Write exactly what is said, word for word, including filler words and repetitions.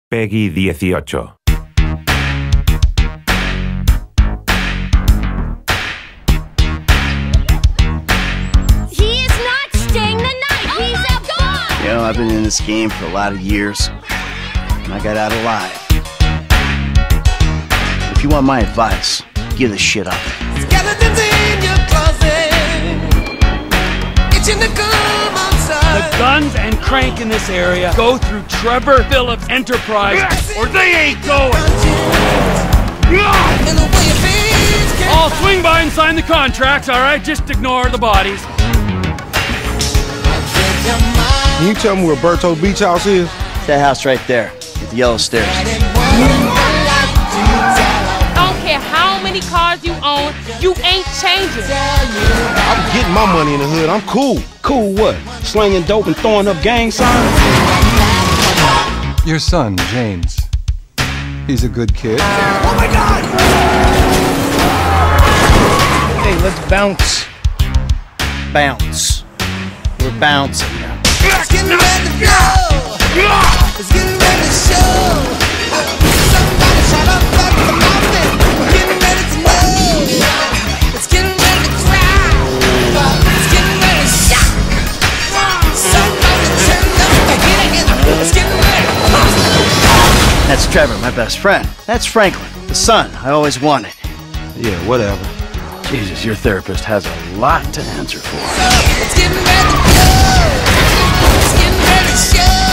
Peggy dieciocho. He is not staying the night. Oh He's a god. You know, I've been in this game for a lot of years, and I got out alive. If you want my advice, give this shit up. Skeletons in your closet, itching to come outside. The Guns and Crank in this area go through Trevor Phillips Enterprise, or they ain't going. I'll swing by and sign the contracts, all right? Just ignore the bodies. Can you tell me where Berto Beach House is? That house right there, with the yellow stairs. I don't care how many cars you own, you ain't changing. I'm getting my money in the hood. I'm cool. Cool what? Slinging dope and throwing up gang signs? Your son, James. He's a good kid. Oh my God! Hey, let's bounce. Bounce. We're bouncing now. It's getting ready to blow. It's getting ready to show. Somebody shut up like the mountain. Getting ready to know. It's getting ready to cry. It's getting ready to shock. Somebody turn up the heat. It's getting ready to pop. That's Trevor, my best friend. That's Franklin, the son I always wanted. Yeah, whatever. Jesus, your therapist has a lot to answer for. It's getting ready to blow. It's getting ready to show.